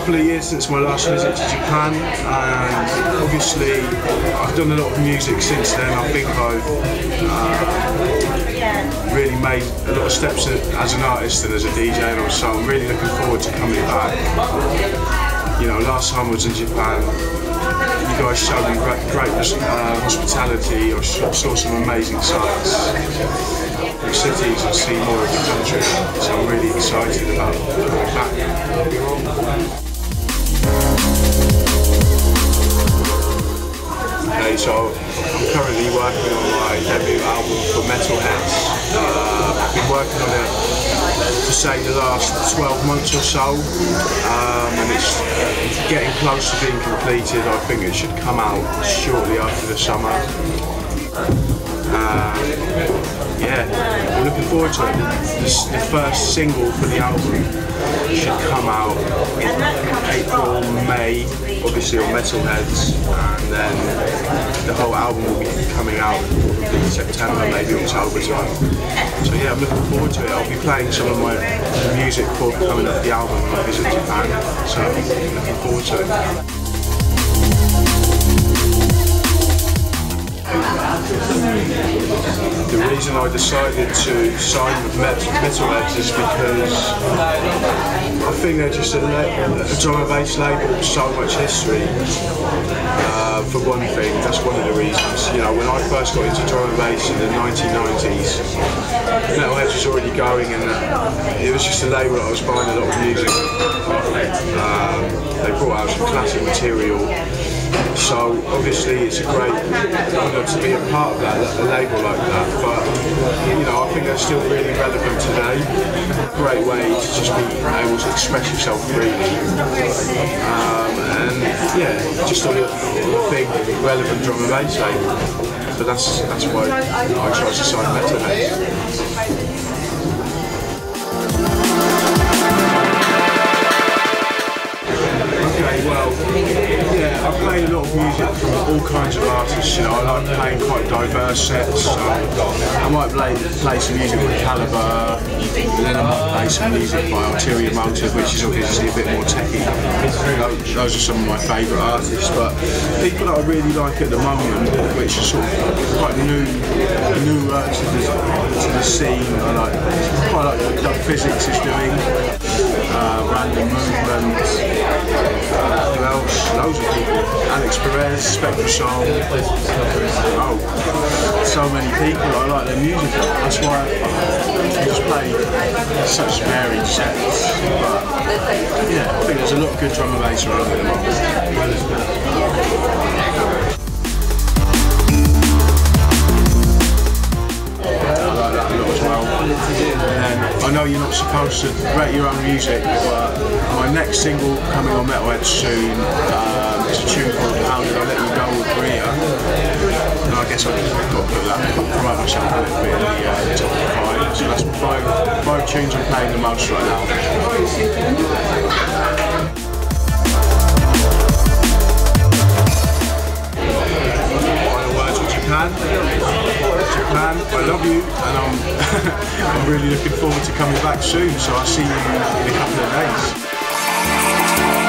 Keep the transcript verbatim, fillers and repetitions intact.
couple of years since my last visit to Japan, and obviously I've done a lot of music since then. I think I've uh, really made a lot of steps as an artist and as a D J, and so I'm really looking forward to coming back. You know, last time I was in Japan, you guys showed me great, great uh, hospitality. I saw some amazing sights, new cities, and see more of the country. So I'm really excited about coming back. Okay, so I'm currently working on my debut album for Metalheadz. Uh, I've been working on it for say the last twelve months or so, um, and it's getting close to being completed. I think it should come out shortly after the summer. Uh, yeah, I'm looking forward to it. This, the first single for the album should come out April, May, obviously on Metalheadz, and then the whole album will be coming out in September, maybe October time. So yeah, I'm looking forward to it. I'll be playing some of my music for coming off the album when I visit Japan, so I'm looking forward to it. The reason I decided to sign with Metalheadz is because I think they're just a, a drum and bass label with so much history. Uh, for one thing, that's one of the reasons. You know, when I first got into drum and bass in the nineteen nineties, Metalheadz was already going, and it was just a label that I was buying a lot of music. Um, they brought out some classic material. So obviously it's a great honour to be a part of that, a label like that, but you know, I think they're still really relevant today. A great way to just be able to express yourself freely. Um, and yeah, just on a, on a big relevant drum and bass label. So that's, that's why I tried to sign Metalheadz. Okay, well, yeah, I play a lot of music from all kinds of artists, you know, I like playing quite diverse sets, so I might play, play some music by Calibre, and then I might play some music by Ulterior Motive, which is obviously a bit more techy. Those are some of my favourite artists, but people that I really like at the moment, which are sort of quite new, new uh, to, the, to the scene, I like, quite like what Dub Phizix is doing, uh, Random Movement. Uh, who else? Loads of people. Alex Perez, Spectre Soul. Oh, so many people. I like their music. That's why I just play such varied sets. But yeah, I think there's a lot of good drum and bass around at the moment. I know you're not supposed to rate your own music, but my next single coming on Metalheadz soon um, is a tune called How Did I Let You Go with Rhea. And I guess I've got to put that, promote myself a little bit in the, uh, the top five. So that's five, five tunes I'm playing the most right now. Japan, Japan, I love you, and I'm, I'm really looking forward to coming back soon, so I'll see you in a couple of days.